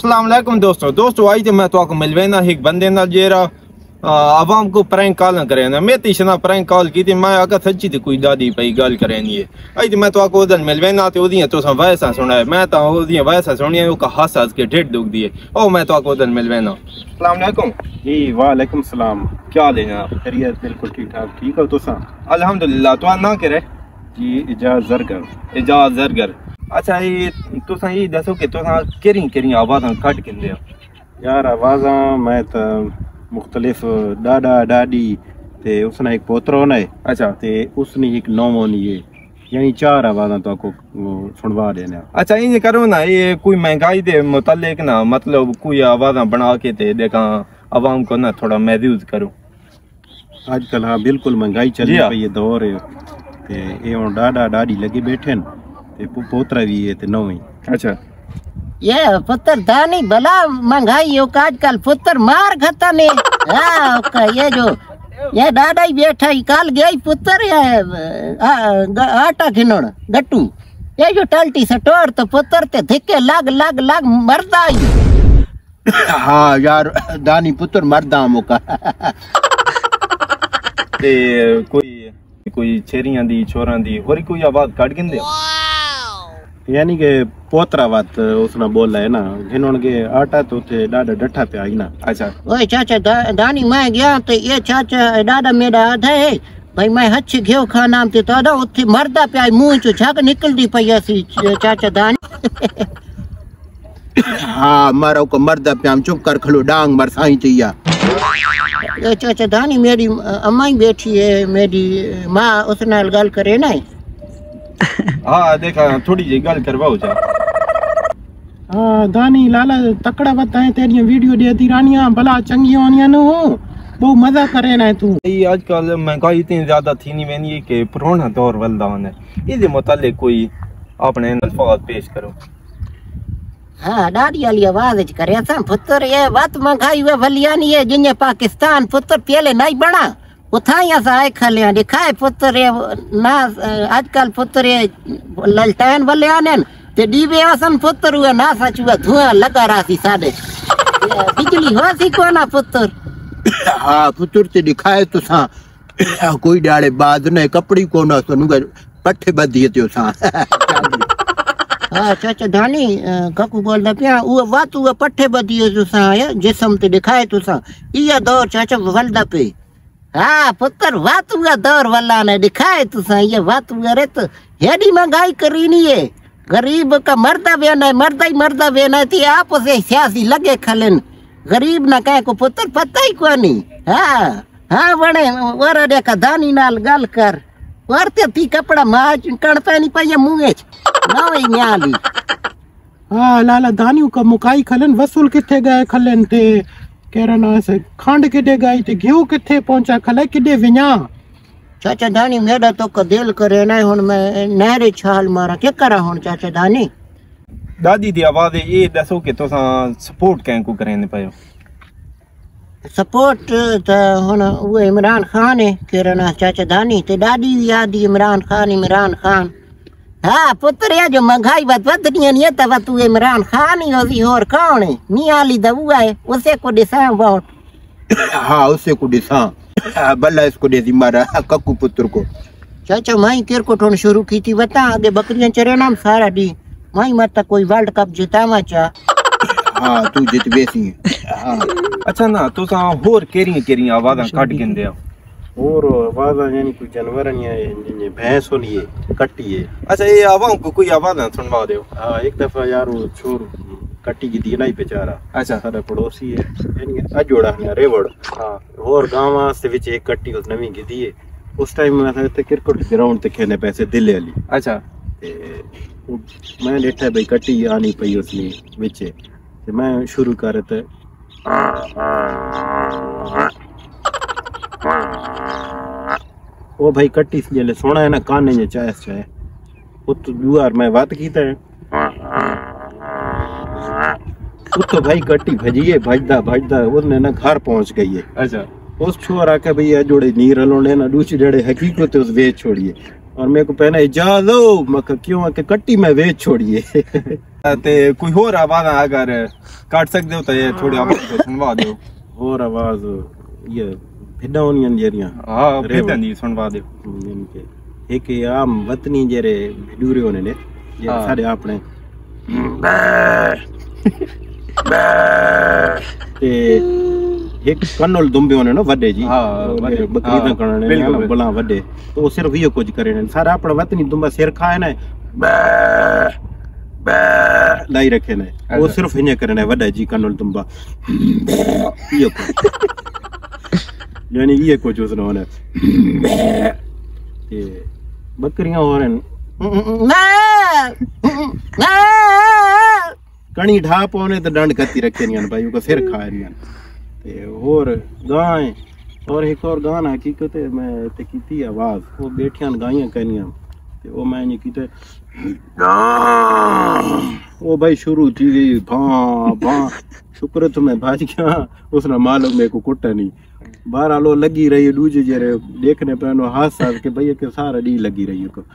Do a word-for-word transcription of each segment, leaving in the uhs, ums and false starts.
अस्सलाम वालेकुम दोस्तों दोस्तों आई तो मैं तो आपको मिलवेना एक बंदे ना जेरा आवाम को प्रैंक कॉल ना करे ना मैं तीसरा प्रैंक कॉल की थी मैं आका सच्ची थी कोई दादी पई गल करनी है आई तो मैं तो आपको उधर मिलवेना ते ओदियां तो वैसा सुना है मैं तो ओदियां वैसा सुनिया वो हंस हंस के ढिड दुख दिए ओ मैं तो आपको उधर मिलवेना। अस्सलाम वालेकुम जी वालेकुम सलाम। क्या हाल है जनाब? खैरियत बिल्कुल ठीक ठाक। ठीक हो तुसा? अल्हम्दुलिल्लाह। तो ना करे जी इजाज जरगर। इजाज जरगर। अच्छा ये तुसा ये दसो कि तुसा केरी केरी आवाज़ां कट किंदे हो? यार आवाज़ां मैं तो मुख्तलिफ डाडा डाडी ते उसने एक पोतरा होना है। अच्छा ते उसने एक नौम होनी है, यानी चार आवाज़ां तो आपको सुनवा देना। अच्छा ये करो ना ये कोई महंगाई दे मुतालिक ना मतलब कोई आवाज़ां बना के ते देखा आवाम को ना थोड़ा महसूस करो। आजकल हाँ बिल्कुल महंगाई चली पई है दौर है ते ये हुण डाडा डाडी लगे बैठे ते पोतरा भी है ते नौवीं। अच्छा ये पुत्र दानी भला महंगाई हो आजकल पुत्र मार खाता ने हाँ का ये जो ये दादा ही बैठा ही काल गया ही पुत्र ये आटा खिनोड़ गट्टू ये जो टल्टी सटोर तो पुत्र ते धिक्के लाग लाग लाग मरदा ही। हाँ यार दानी पुत्र मरदा मुका ते कोई कोई छेरियां दी छोरां दी होरी कोई आवाज़ काट गिंदे यानी के पोतरा बात उसने बोला है ना घिनोन के आटा तो थे डाडा डठा पे आई ना। अच्छा ओए चाचा दा, दानी मैं गया तो ये चाचा डाडा मेरा आधा है भाई मैं हच्छ घेव खाना ते दादा उथे मरदा पे आई मुंह चो झग निकलदी पई ऐसी चाचा दानी। हाँ मारो को मरदा पे हम चुप कर खलो डांग मरसाई तिया। ये चाचा दानी मेरी अम्मा ही बैठी है मेरी माँ उस नाल गल करे ना। हाँ देखा थोड़ी जी गल करवाओ जा। हाँ दानी लाला तकड़ा बताए तेरी वीडियो देती रानियां भला चंगी होनियां न हो बहुत मजा करे ना तू। ये आजकल महंगाई इतनी ज्यादा थी नहीं वेनी कि पुराना दौर वलदान है इसके मुतालिक कोई अपने अल्फाज पेश करो। हाँ डाडी वाली आवाज करे सा पुत्र ये बात महंगाई वे भलियानी है जिन्हें पाकिस्तान पुत्र पहले नहीं बना उठाइया सा आए खलिया दिखाए पुत्र ना आजकल पुत्र ललटैन वाले आने ते डीबे आसन पुत्र हुआ ना सच हुआ धुआं लगा रहा सी साडे बिजली हो सी को ना पुत्र। हाँ पुत्र ते दिखाए तो सा कोई डाले बाद ने कपड़ी को ना सुनुगा पट्टे बदिए तो सा। हाँ चाचा धानी काकू बोलदा पिया वो बात वो पट्टे बदिए तो सा है जिस्म ते दिखाए तो सा ये दौर चाचा वलदा पे। हाँ पुत्र बात हुआ दौर वाला ने दिखाए तो सा ये बात हुआ रे तो हेडी महंगाई करी नहीं है गरीब का मरदा बेना मरदा ही मरदा बेना थी आप से सियासी लगे खलन गरीब ना कहे को पुत्र पता ही को नहीं। हाँ हाँ बने वर देखा दानी नाल गल कर वरते थी कपड़ा माच कण पैनी पई मुंह ना ही न्याली। हाँ लाला दानियों का मुकाई खलन वसूल किथे गए खलन ते केरा ना से खंड किडे गई ते घेऊ किथे पहुंचा खले किडे विना। चाचा दानी मेरा तो का दिल करे ना हुन मैं नहरे छाल मारा क्या करा हुन चाचा दानी। दादी दी आवाज़ ये दसो कि तुसा सपोर्ट कैं को करें पायो? सपोर्ट तो हुन वो इमरान खान है केरा ना चाचा दानी ते दादी याद इमरान खान इमरान खान। हाँ पुत्र ये जो महंगाई बात बदनी नहीं तब तू इमरान खान ही होगी और कौन है नियाली दबुआ है उसे को दिशा वोट। हाँ उसे को दिशा बल्ला इसको दे दी मारा कक्कू पुत्र को। चाचा माई केर को ठोन शुरू की थी बता आगे बकरियां चरे नाम सारा दी माई मत कोई वर्ल्ड कप जितावा चा। हाँ तू जित बेसी हाँ। अच्छा ना तो सा होर केरी केरी आवाज़ां काट गिंदे और आवाज़ यानी कोई जानवर नहीं भैंस होनी है कट्टी है। अच्छा ये आवाम को कोई आवाज़ सुनवा दो। हाँ एक दफा यार वो छोर कट्टी की दी ना ही बेचारा। अच्छा सारा पड़ोसी है यानी अजोड़ा है रेवड़। हाँ और गांव से विच एक कट्टी उस नवी की दी है उस टाइम में था क्रिकेट ग्राउंड ते खेलने पैसे दिले वाली। अच्छा मैं लेटा भाई कट्टी आनी पई उसने विच ते मैं शुरू कर ते ओ भाई कट्टी जले सोना है ना काने ने चाय चाय उत दुआर मैं बात कीता है उत तो भाई कट्टी भजिए भजदा भजदा उसने ना घर पहुंच गई है। अच्छा उस छोरा के भैया जोड़े नीर हलोने ना दूसरी जड़े हकीकत उस वेच छोड़िए और मेरे को पहना इजाजत मैं क्यों कि कट्टी में वेच छोड़िए। ते कोई होर आवाज अगर काट सकदे हो तो ये थोड़ी आवाज को सुनवा दो। और आवाज ये भिड्डां होनियां जेरियां हां भिड्डां दी सुनवा दो। यानी कि एक आम वतनी जेरे भिडूरे होने ने ये सारे अपने ते एक कन्नोल दुंबे होने ना वड्डे जी हां वड्डे बकरी दा करने ने बला वड्डे तो सिर्फ ये कुछ करे ने सारा अपना वतनी दुंबा सिर खाए ने लाई रखे ने वो सिर्फ इने करने वड्डा जी कन्नोल दुंबा ये यानी ये कुछ उसने होने ते बकरियां हो रहे कणी ढा पाने तो डंड कत्ती रखे नहीं भाई को सिर खाए नहीं ते और गाय और एक और गाना हकीकत है मैं ते कीती आवाज वो बैठियां गायें कनियां ते वो मैं नहीं कीते वो भाई शुरू थी गई भां भां शुक्र तुम्हें भाज गया उसने मालूम मेरे को कुटा नहीं बारह लो लगी रही दूजे जरे देखने पे नो हाथ साथ के भैया के सारा डी लगी रही को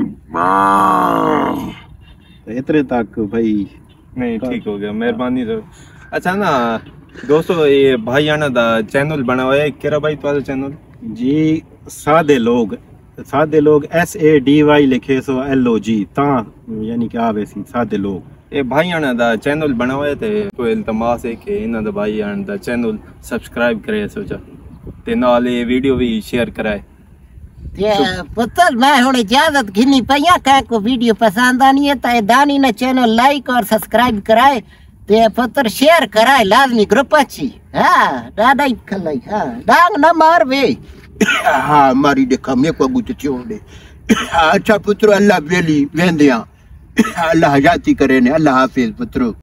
तो इतने तक भाई नहीं ठीक हो गया मेहरबानी तो। अच्छा ना दोस्तों ये भाई आना दा चैनल बना हुआ है केरा भाई तुम्हारा चैनल जी सादे लोग सादे लोग एस ए डी वाई लिखे सो एल ओ जी ता यानी कि आवे सी सादे लोग ये भाई आना दा चैनल बना हुआ है ते तो इल्तमास है कि इना दा भाई आना दा चैनल सब्सक्राइब करे सोचा ते नाल ये वीडियो भी शेयर कराए ते पुत्र मैं हुण इजाजत घिनी पईया का को वीडियो पसंद आनी है ते दानी ने चैनल लाइक और सब्सक्राइब कराए ते पुत्र शेयर कराए लाजमी ग्रुप अच्छी हां दादा ही खलाई हां डांग न मार वे हां मारी देखा मे को गुत छोड़े अच्छा पुत्र अल्लाह वेली वेंदिया अल्लाह हयाती करे ने अल्लाह हाफिज पुत्र।